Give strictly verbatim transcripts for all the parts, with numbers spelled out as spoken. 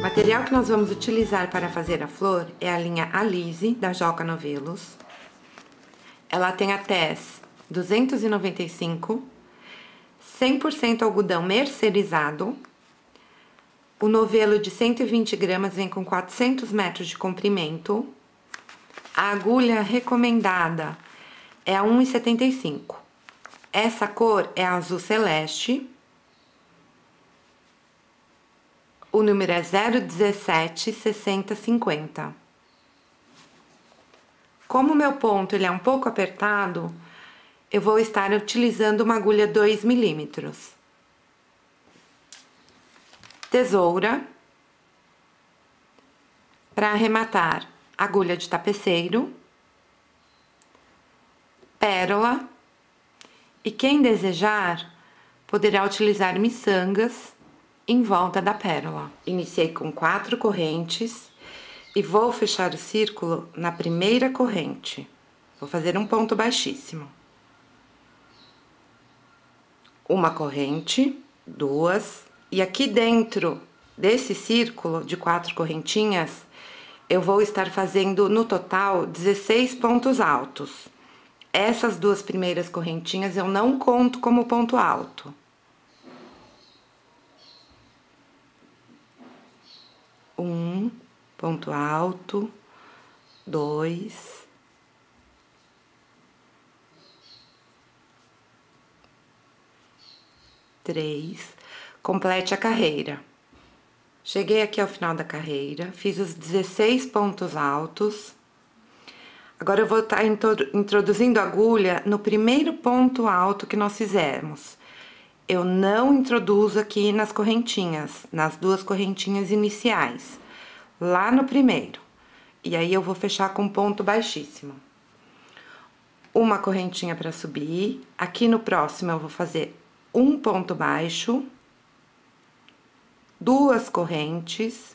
material que nós vamos utilizar para fazer a flor é a linha Alize, da Joca Novelos. Ela tem a tez duzentos e noventa e cinco, cem por cento algodão mercerizado. O novelo de cento e vinte gramas vem com quatrocentos metros de comprimento. A agulha recomendada é a um real e setenta e cinco centavos. Essa cor é azul celeste. O número é zero dezessete, sessenta, cinquenta. Como o meu ponto ele é um pouco apertado, eu vou estar utilizando uma agulha dois milímetros. Tesoura. Para arrematar, agulha de tapeceiro. Pérola. E quem desejar, poderá utilizar miçangas em volta da pérola. Iniciei com quatro correntes e vou fechar o círculo na primeira corrente. Vou fazer um ponto baixíssimo. Uma corrente, duas, e aqui dentro desse círculo de quatro correntinhas, eu vou estar fazendo no total dezesseis pontos altos. Essas duas primeiras correntinhas eu não conto como ponto alto. Um ponto alto, dois, três, complete a carreira. Cheguei aqui ao final da carreira, fiz os dezesseis pontos altos. Agora eu vou estar introduzindo a agulha no primeiro ponto alto que nós fizemos. Eu não introduzo aqui nas correntinhas, nas duas correntinhas iniciais, lá no primeiro. E aí eu vou fechar com ponto baixíssimo. Uma correntinha para subir. Aqui no próximo eu vou fazer um ponto baixo, duas correntes,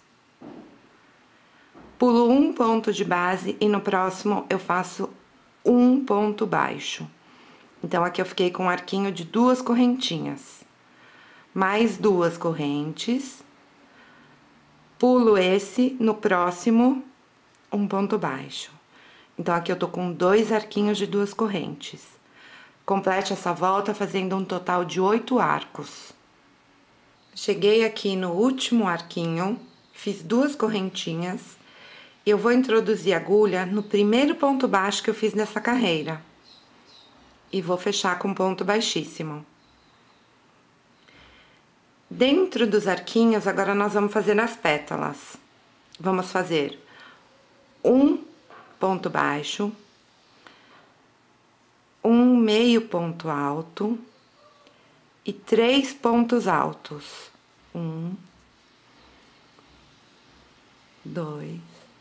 pulo um ponto de base e no próximo eu faço um ponto baixo. Então, aqui eu fiquei com um arquinho de duas correntinhas. Mais duas correntes. Pulo esse, no próximo, um ponto baixo. Então, aqui eu tô com dois arquinhos de duas correntes. Complete essa volta fazendo um total de oito arcos. Cheguei aqui no último arquinho, fiz duas correntinhas. E eu vou introduzir a agulha no primeiro ponto baixo que eu fiz nessa carreira. E vou fechar com ponto baixíssimo. Dentro dos arquinhos, agora nós vamos fazer as pétalas. Vamos fazer um ponto baixo, um meio ponto alto e três pontos altos. Um, dois,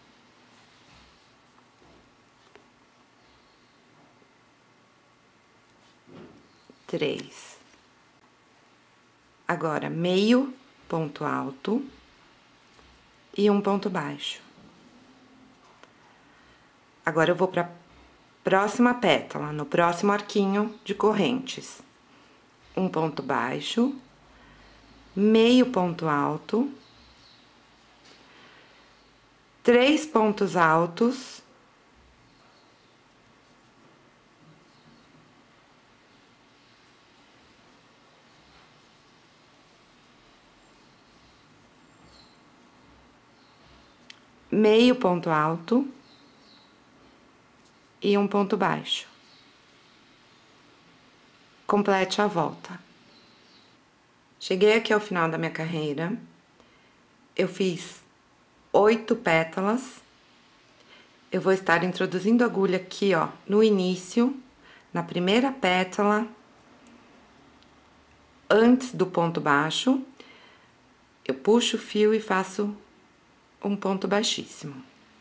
três. Agora, meio ponto alto e um ponto baixo. Agora, eu vou para a próxima pétala, no próximo arquinho de correntes. Um ponto baixo, meio ponto alto, três pontos altos, meio ponto alto e um ponto baixo. Complete a volta. Cheguei aqui ao final da minha carreira. Eu fiz oito pétalas. Eu vou estar introduzindo a agulha aqui, ó, no início, na primeira pétala, antes do ponto baixo. Eu puxo o fio e faço um ponto baixíssimo.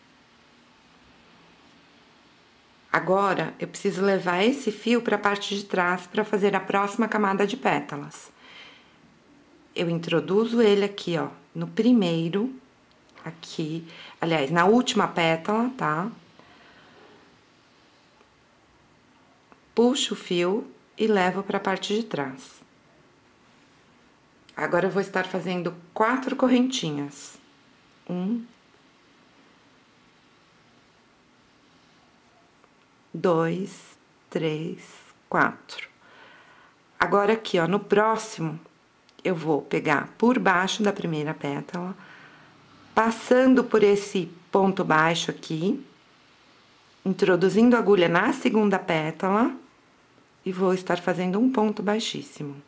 Agora, eu preciso levar esse fio para a parte de trás para fazer a próxima camada de pétalas. Eu introduzo ele aqui, ó, no primeiro, aqui, aliás, na última pétala, tá? Puxo o fio e levo para a parte de trás. Agora, eu vou estar fazendo quatro correntinhas. Um, dois, três, quatro. Agora aqui, ó, no próximo, eu vou pegar por baixo da primeira pétala, passando por esse ponto baixo aqui, introduzindo a agulha na segunda pétala e vou estar fazendo um ponto baixíssimo.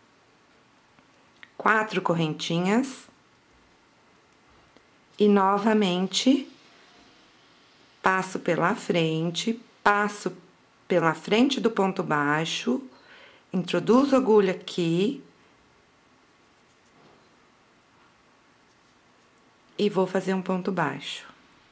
Quatro correntinhas. E novamente, passo pela frente, passo pela frente do ponto baixo, introduzo a agulha aqui. E vou fazer um ponto baixo.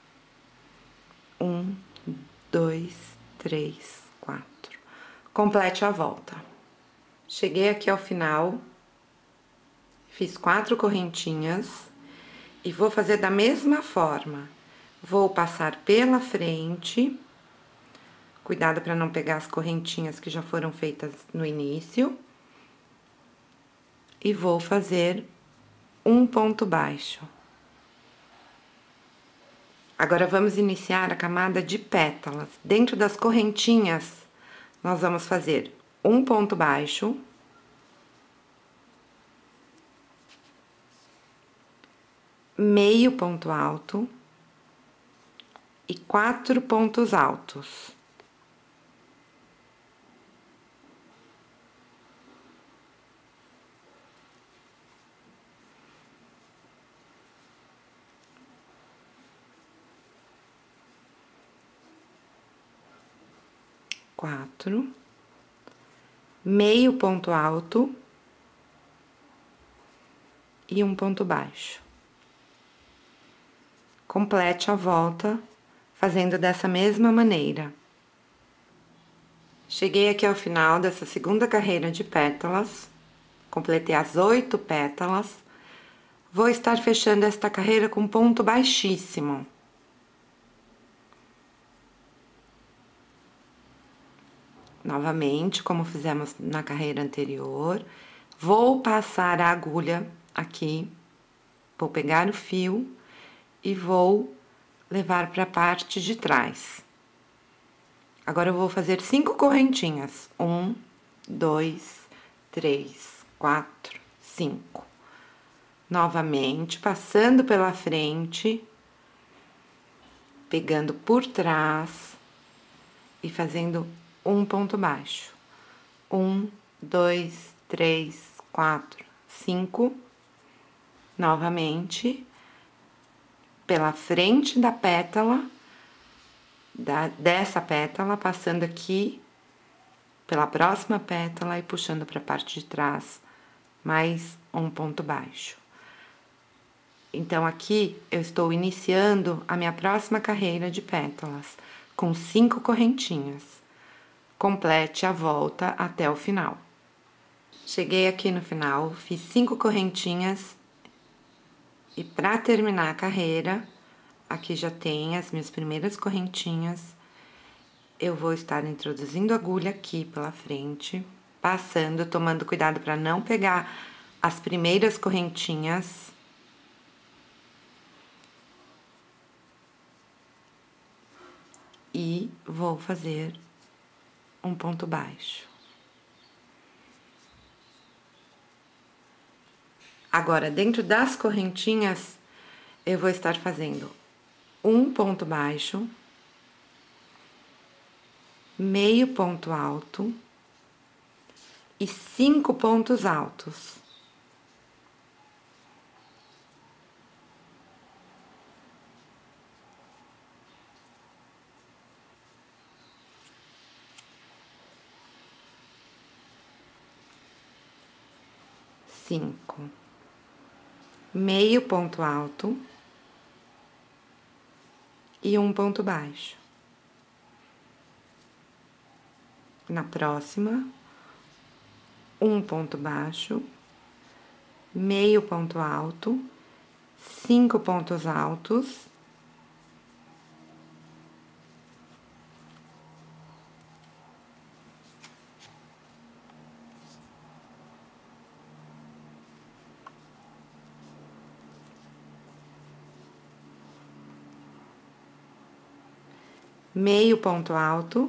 Um, dois, três, quatro. Complete a volta. Cheguei aqui ao final, fiz quatro correntinhas e vou fazer da mesma forma. Vou passar pela frente, cuidado para não pegar as correntinhas que já foram feitas no início. E vou fazer um ponto baixo. Agora, vamos iniciar a camada de pétalas. Dentro das correntinhas, nós vamos fazer um ponto baixo. Meio ponto alto. E quatro pontos altos. Quatro, meio ponto alto e um ponto baixo. Complete a volta fazendo dessa mesma maneira. Cheguei aqui ao final dessa segunda carreira de pétalas, completei as oito pétalas. Vou estar fechando esta carreira com ponto baixíssimo. Novamente, como fizemos na carreira anterior, vou passar a agulha aqui, vou pegar o fio e vou levar para a parte de trás. Agora, eu vou fazer cinco correntinhas. Um, dois, três, quatro, cinco. Novamente, passando pela frente, pegando por trás e fazendo um ponto baixo. Um, dois, três, quatro, cinco. Novamente, pela frente da pétala, da, dessa pétala, passando aqui pela próxima pétala e puxando para a parte de trás, mais um ponto baixo. Então, aqui eu estou iniciando a minha próxima carreira de pétalas, com cinco correntinhas. Complete a volta até o final. Cheguei aqui no final, fiz cinco correntinhas e para terminar a carreira, aqui já tem as minhas primeiras correntinhas. Eu vou estar introduzindo a agulha aqui pela frente, passando, tomando cuidado para não pegar as primeiras correntinhas. E vou fazer um ponto baixo. Agora, dentro das correntinhas, eu vou estar fazendo um ponto baixo, meio ponto alto e cinco pontos altos. Cinco, meio ponto alto e um ponto baixo. Na próxima, um ponto baixo, meio ponto alto, cinco pontos altos. meio ponto alto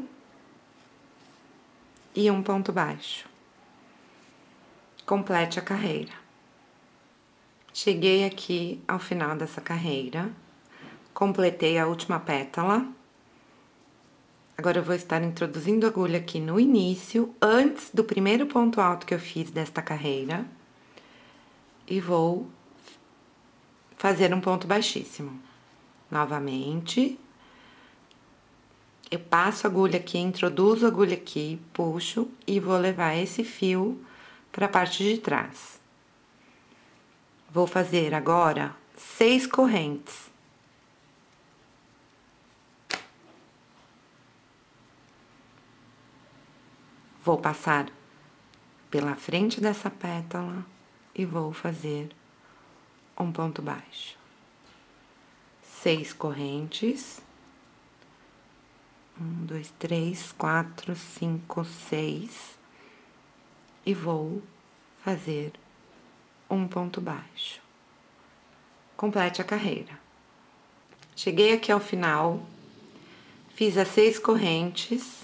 e um ponto baixo. Complete a carreira. Cheguei aqui ao final dessa carreira, completei a última pétala. Agora eu vou estar introduzindo a agulha aqui no início, antes do primeiro ponto alto que eu fiz desta carreira, e vou fazer um ponto baixíssimo. Novamente, eu passo a agulha aqui, introduzo a agulha aqui, puxo e vou levar esse fio para a parte de trás. Vou fazer agora seis correntes. Vou passar pela frente dessa pétala e vou fazer um ponto baixo. Seis correntes. Um, dois, três, quatro, cinco, seis. E vou fazer um ponto baixo. Complete a carreira. Cheguei aqui ao final, fiz as seis correntes.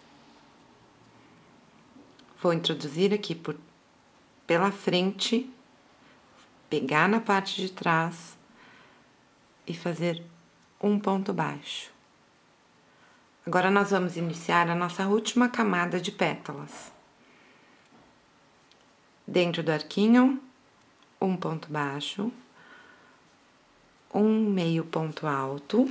Vou introduzir aqui por, pela frente, pegar na parte de trás e fazer um ponto baixo. Agora, nós vamos iniciar a nossa última camada de pétalas. Dentro do arquinho, um ponto baixo, um meio ponto alto,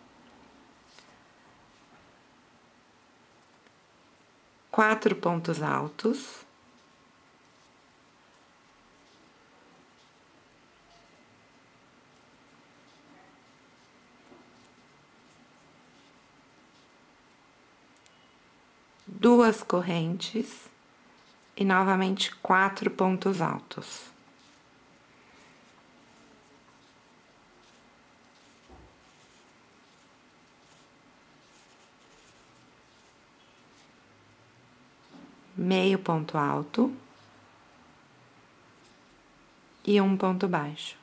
quatro pontos altos, duas correntes e novamente quatro pontos altos. Meio ponto alto e um ponto baixo.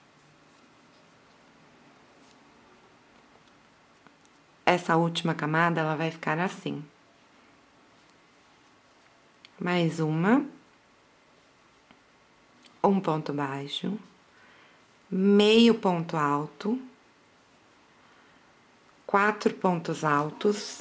Essa última camada, ela vai ficar assim. Mais uma, um ponto baixo, meio ponto alto, quatro pontos altos,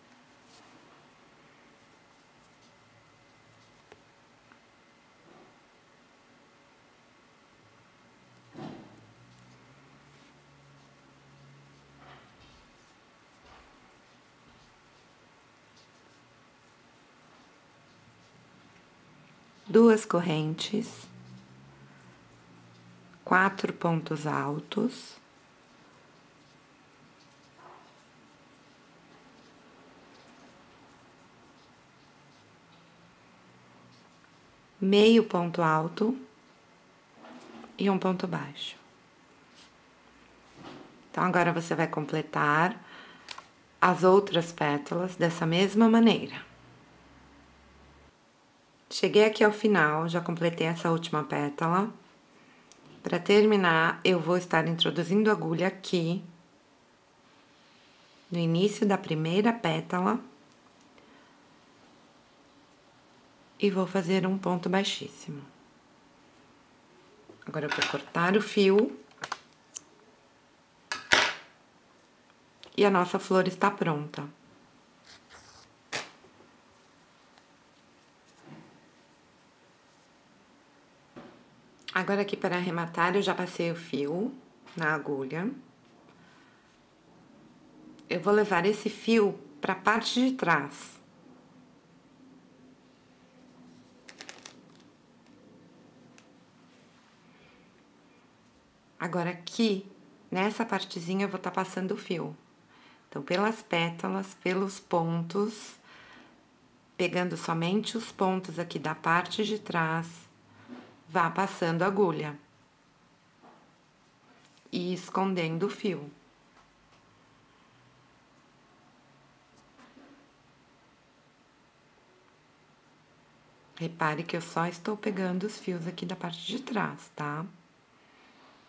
duas correntes, quatro pontos altos, meio ponto alto e um ponto baixo. Então, agora você vai completar as outras pétalas dessa mesma maneira. Cheguei aqui ao final, já completei essa última pétala. Para terminar, eu vou estar introduzindo a agulha aqui, no início da primeira pétala, e vou fazer um ponto baixíssimo. Agora, eu vou cortar o fio. E a nossa flor está pronta. Agora, aqui para arrematar, eu já passei o fio na agulha. Eu vou levar esse fio para a parte de trás. Agora, aqui, nessa partezinha, eu vou estar passando o fio. Então, pelas pétalas, pelos pontos, pegando somente os pontos aqui da parte de trás, vá passando a agulha e escondendo o fio. Repare que eu só estou pegando os fios aqui da parte de trás, tá?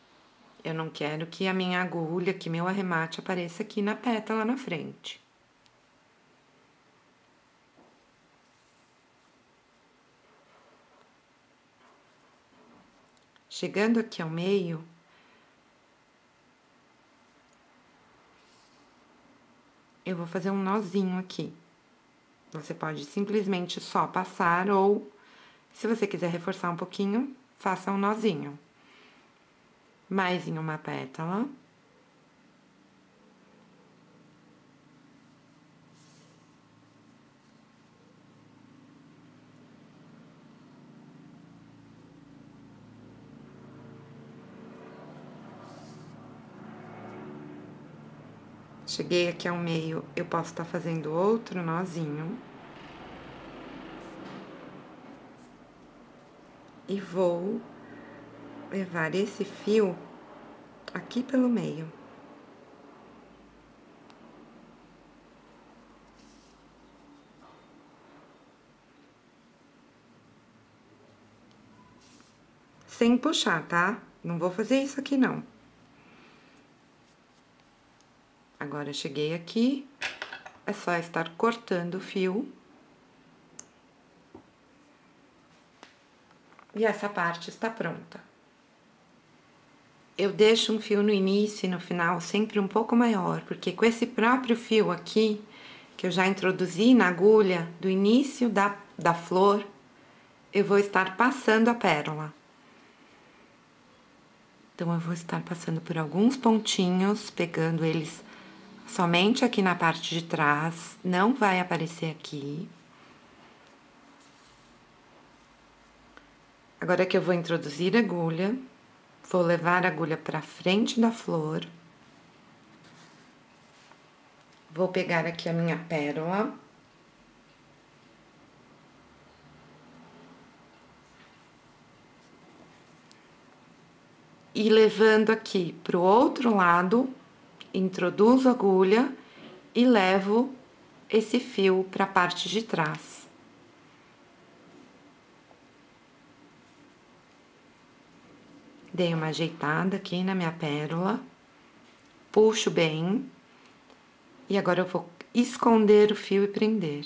Eu não quero que a minha agulha, que meu arremate apareça aqui na pétala na frente. Chegando aqui ao meio, eu vou fazer um nozinho aqui. Você pode simplesmente só passar ou, se você quiser reforçar um pouquinho, faça um nozinho. Mais em uma pétala. Cheguei aqui ao meio, eu posso estar fazendo outro nozinho. E vou levar esse fio aqui pelo meio. Sem puxar, tá? Não vou fazer isso aqui, não. Agora, eu cheguei aqui, é só estar cortando o fio. E essa parte está pronta. Eu deixo um fio no início e no final sempre um pouco maior, porque com esse próprio fio aqui, que eu já introduzi na agulha do início da, da flor, eu vou estar passando a pérola. Então, eu vou estar passando por alguns pontinhos, pegando eles somente aqui na parte de trás, não vai aparecer aqui. Agora que eu vou introduzir a agulha, vou levar a agulha pra frente da flor. Vou pegar aqui a minha pérola. E levando aqui pro outro lado, introduzo a agulha e levo esse fio pra parte de trás. Dei uma ajeitada aqui na minha pérola, puxo bem, e agora eu vou esconder o fio e prender.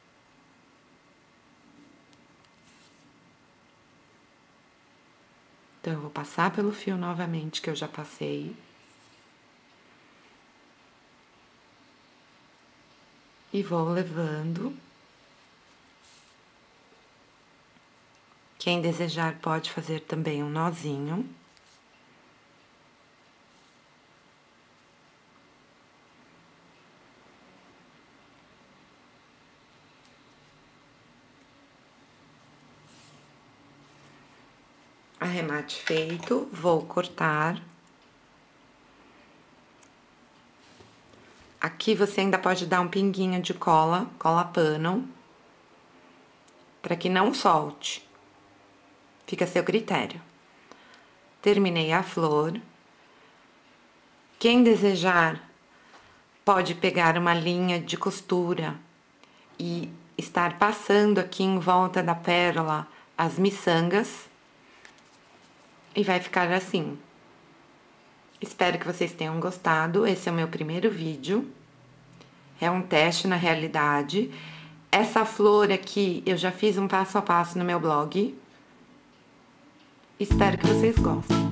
Então, eu vou passar pelo fio novamente, que eu já passei. E vou levando. Quem desejar pode fazer também um nozinho. Arremate feito, vou cortar. Aqui você ainda pode dar um pinguinho de cola, cola pano, para que não solte. Fica a seu critério. Terminei a flor. Quem desejar pode pegar uma linha de costura e estar passando aqui em volta da pérola as miçangas. E vai ficar assim. Espero que vocês tenham gostado. Esse é o meu primeiro vídeo. É um teste na realidade. Essa flor aqui eu já fiz um passo a passo no meu blog. Espero que vocês gostem.